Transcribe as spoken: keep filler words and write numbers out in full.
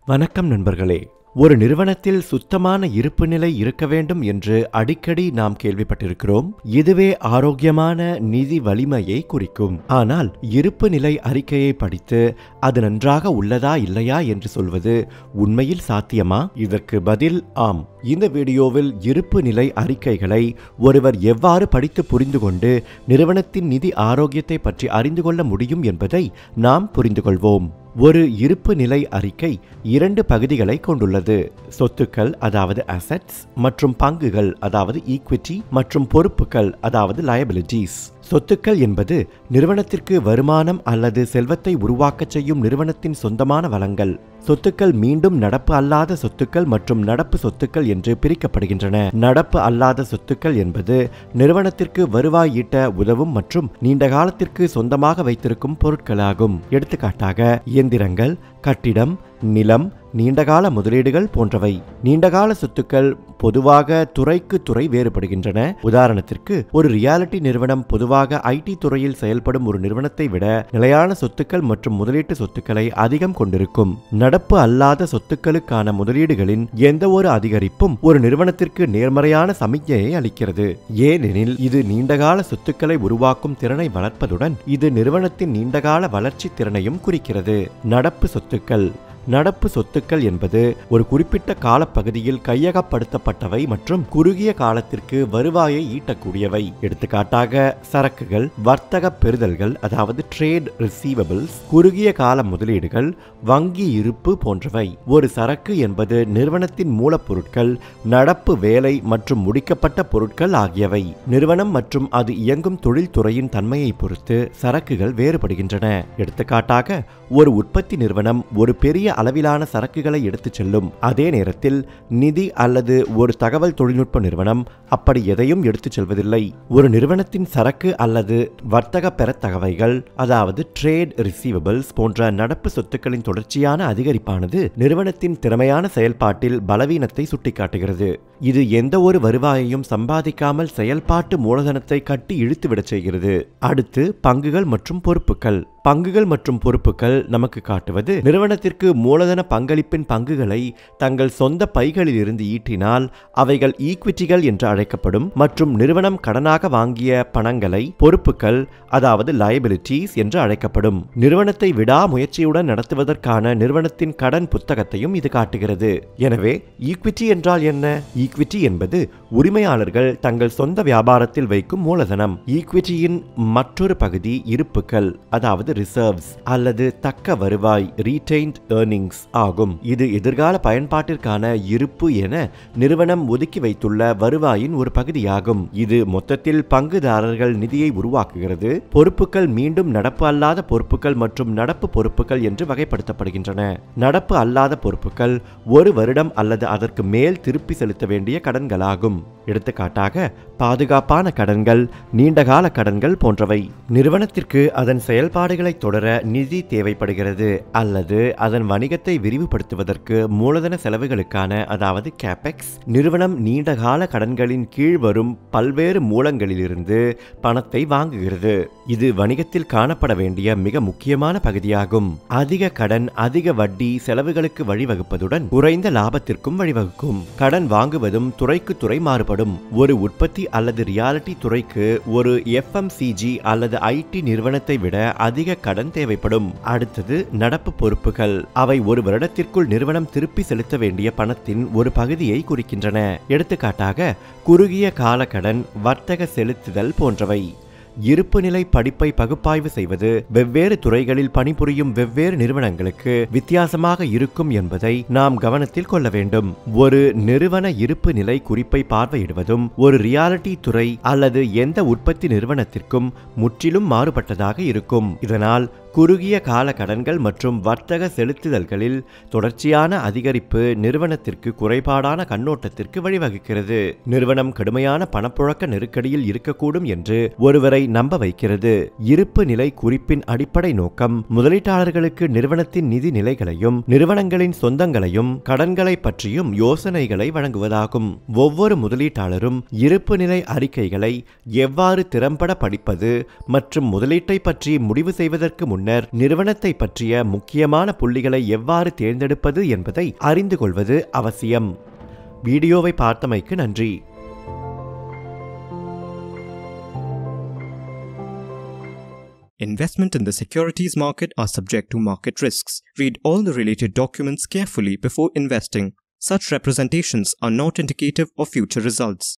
வணக்கம் நண்பர்களே. ஒரு நிறுவனத்தில் சுத்தமான இருப்பு நிலை இருக்க வேண்டும் என்று அடிக்கடி நாம் கேள்விப்பட்டிருக்கிறோம். இதுவே ஆரோக்கியமான நிதி வலிமையை குறிக்கும். ஆனால் இருப்பு நிலை அறிக்கையை படித்து அது நன்றாக உள்ளதா இல்லையா என்று சொல்வது உண்மையில் சாத்தியமா? இதற்கு பதில் ஆம். இந்த வீடியோவில் இருப்பு நிலை அறிக்கைகளை ஒருவர் எவ்வாறு படித்து புரிந்து கொண்டு நிறுவனத்தின் நிதி ஆரோக்கியத்தை பற்றி அறிந்து கொள்ள முடியும் என்பதை நாம் புரிந்து கொள்வோம். ஒரு இருப்பு நிலை அறிக்கை இரண்டு பகுதிகளை கொண்டுள்ளது. சொத்துக்கள் அதாவது அசெட்ஸ் மற்றும் பங்குகள் அதாவது ஈக்விட்டி மற்றும் பொறுப்புகள் அதாவது liabilities. சொத்துக்கள் என்பது நிறுவனத்திற்கு வருமானம் அல்லது செல்வத்தை உருவாக்கச் செய்யும் நிறுவனத்தின் சொந்தமான வளங்கள். சொத்துக்கள் மீண்டும் நடப்பு அல்லாத சொத்துக்கள் மற்றும் நடப்பு சொத்துக்கள் என்று பிரிக்கப்படுகின்றன. நடப்பு அல்லாத சொத்துக்கள் என்பது நிறுவனத்திற்கு வருவாய் ஈட்ட உதவும் மற்றும் நீண்ட காலத்திற்கு சொந்தமாக வைத்திருக்கும் பொருட்களாகும். எடுத்துக்காட்டாக இயந்திரங்கள், கட்டிடம், நிலம், நீண்டகால முதலீடுகள் போன்றவை. நீண்டகால சொத்துக்கள் பொதுவாக துறைக்கு துறை வேறுபடுகின்றன. உதாரணத்திற்கு ஒரு ரியாலிட்டி நிறுவனம் பொதுவாக ஐடி துறையில் செயல்படும் ஒரு நிறுவனத்தை விட நிலையான சொத்துக்கள் மற்றும் முதலீட்டு சொத்துக்களை அதிகம் கொண்டிருக்கும். நடப்பு அல்லாத சொத்துக்களுக்கான முதலீடுகளின் எந்த ஒரு அதிகரிப்பும் ஒரு நிறுவனத்திற்கு நேர்மறையான சமிக்ஞையை அளிக்கிறது. ஏனெனில் இது நீண்டகால சொத்துக்களை உருவாக்கும் திறனை வளர்ப்பதுடன் இது நிறுவனத்தின் நீண்டகால வளர்ச்சி திறனையும் குறிக்கிறது. நடப்பு சொத்துக்கள் நடப்பு சொத்துக்கள் என்பது ஒரு குறிப்பிட்ட காலப்பகுதியில் கையகப்படுத்தப்பட்டவை மற்றும் குறுகிய காலத்திற்கு வருவாயை ஈட்டக்கூடியவை. எடுத்துக்காட்டாக சரக்குகள், வர்த்தக பெறுதல்கள் அதாவது ட்ரேட் ரிசீவபிள்ஸ், குறுகிய கால முதலீடுகள், வங்கி இருப்பு போன்றவை. ஒரு சரக்கு என்பது நிறுவனத்தின் மூலப்பொருட்கள், நடப்பு வேலை மற்றும் முடிக்கப்பட்ட பொருட்கள் ஆகியவை. நிறுவனம் மற்றும் அது இயங்கும் தொழில்துறையின் தன்மையை பொறுத்து சரக்குகள் வேறுபடுகின்றன. எடுத்துக்காட்டாக ஒரு உற்பத்தி நிறுவனம் ஒரு பெரிய அளவிலான சரக்குகளை எடுத்துச் செல்லும். அதே நேரத்தில் நிதி அல்லது ஒரு தகவல் தொழில்நுட்ப நிறுவனம் அப்படி எதையும் எடுத்துச் செல்வதில்லை. ஒரு நிறுவனத்தின் சரக்கு அல்லது வர்த்தக பெறத்தகவைகள் அதாவது ட்ரேட் ரிசீவபிள்ஸ் போன்ற நடப்பு சொத்துக்களின் தொடர்ச்சியான அதிகரிப்பானது நிறுவனத்தின் திறமையான செயல்பாட்டில் பலவீனத்தை சுட்டிக்காட்டுகிறது. இது எந்த ஒரு வருவாயையும் சம்பாதிக்காமல் செயல்பாட்டு மூலதனத்தை கட்டி இழுத்துவிடச் செய்கிறது. அடுத்து பங்குகள் மற்றும் பொறுப்புகள். பங்குகள் மற்றும் பொறுப்புகள் நமக்கு காட்டுவது நிறுவனத்திற்கு மூலதன பங்களிப்பின் பங்குகளை தங்கள் சொந்த பைகளில் இருந்து ஈட்டினால் அவைகள் ஈக்விட்டிகள் என்று அழைக்கப்படும் மற்றும் நிறுவனம் கடனாக வாங்கிய பணங்களை பொறுப்புகள் அதாவது liabilities என்று அழைக்கப்படும். நிறுவனத்தை விடாமுயற்சியுடன் நடத்துவதற்கான நிறுவனத்தின் கடன் புத்தகத்தையும் இது காட்டுகிறது. எனவே ஈக்விட்டி என்றால் என்ன? ஈக்விட்டி என்பது உரிமையாளர்கள் தங்கள் சொந்த வியாபாரத்தில் வைக்கும் மூலதனம். ஈக்விட்டியின் மற்றொரு பகுதி இருப்புகள் அதாவது ரிசர்வ்ஸ் அல்லது தக்க வருவாய் retained earnings ஆகும். இது எதிர்கால பயன்பாட்டிற்கான இருப்பு என நிறுவனம் ஒதுக்கி வைத்துள்ள வருவாயின் ஒரு பகுதியாகும். இது மொத்தத்தில் பங்குதாரர்கள் நிதியை உருவாக்குகிறது. பொறுப்புகள் மீண்டும் நடப்பு அல்லாத பொறுப்புகள் மற்றும் நடப்பு பொறுப்புகள் என்று வகைப்படுத்தப்படுகின்றன. நடப்பு அல்லாத பொறுப்புகள் ஒரு வருடம் அல்லது அதற்கு மேல் திருப்பி செலுத்த வேண்டிய கடன்களாகும். எடுத்துக்காட்டாக பாதுகாப்பான கடன்கள், நீண்டகால கடன்கள் போன்றவை. நிறுவனத்திற்கு அதன் செயல்பாடுகளை தொடர நிதி தேவைப்படுகிறது அல்லது அதன் வணிகத்தை விரிவுபடுத்துவதற்கு மூலதன செலவுகளுக்கான அதாவது கேபெக்ஸ். நிறுவனம் நீண்டகால கடன்களின் கீழ் வரும் பல்வேறு மூலங்களிலிருந்து பணத்தை வாங்குகிறது. இது வணிகத்தில் காணப்பட வேண்டிய மிக முக்கியமான பகுதியாகும். அதிக கடன் அதிக வட்டி செலவுகளுக்கு வழிவகுப்பதுடன் குறைந்த லாபத்திற்கும் வழிவகுக்கும். கடன் வாங்குவதும் துறைக்கு துறை மாறுபடும். ஒரு உற்பத்தி அல்லது ரியாலிட்டி துறைக்கு ஒரு எஃப் எம் சி ஜி அல்லது ஐடி நிறுவனத்தை விட அதிக கடன் தேவைப்படும். அடுத்தது நடப்பு பொறுப்புகள். அவை ஒரு வருடத்திற்குள் நிறுவனம் திருப்பி செலுத்த வேண்டிய பணத்தின் ஒரு பகுதியை குறிக்கின்றன. எடுத்துக்காட்டாக குறுகிய கால கடன், வர்த்தக செலுத்துதல் போன்றவை. இருப்பு நிலை படிப்பை பகுப்பாய்வு செய்வது வெவ்வேறு துறைகளில் பணிபுரியும் வெவ்வேறு நிறுவனங்களுக்கு வித்தியாசமாக இருக்கும் என்பதை நாம் கவனத்தில் கொள்ள வேண்டும். ஒரு நிறுவன இருப்பு நிலை குறிப்பை பார்வையிடுவதும் ஒரு ரியாலிட்டி துறை அல்லது எந்த உற்பத்தி நிறுவனத்திற்கும் முற்றிலும் மாறுபட்டதாக இருக்கும். இதனால் குறுகிய கால கடன்கள் மற்றும் வர்த்தக செலுத்துதல்களில் தொடர்ச்சியான அதிகரிப்பு நிறுவனத்திற்கு குறைபாடான கண்ணோட்டத்திற்கு வழிவகுக்கிறது. நிறுவனம் கடுமையான பணப்புழக்க நெருக்கடியில் இருக்கக்கூடும் என்று ஒருவரை நம்ப வைக்கிறது. இருப்பு நிலை குறிப்பின் அடிப்படை நோக்கம் முதலீட்டாளர்களுக்கு நிறுவனத்தின் நிதி நிலைகளையும் நிறுவனங்களின் சொந்தங்களையும் கடன்களை பற்றியும் யோசனைகளை வழங்குவதாகும். ஒவ்வொரு முதலீட்டாளரும் இருப்பு நிலை அறிக்கைகளை எவ்வாறு திறம்பட படிப்பது மற்றும் முதலீட்டை பற்றி முடிவு செய்வதற்கு முன் முன்னர் நிறுவனத்தை பற்றிய முக்கியமான புள்ளிகளை எவ்வாறு தேர்ந்தெடுப்பது என்பதை அறிந்து கொள்வது அவசியம். வீடியோவை பார்த்தமைக்கு நன்றி. Investment in the securities market are subject to market risks. Read all the related documents carefully before investing. Such representations are not indicative of future results.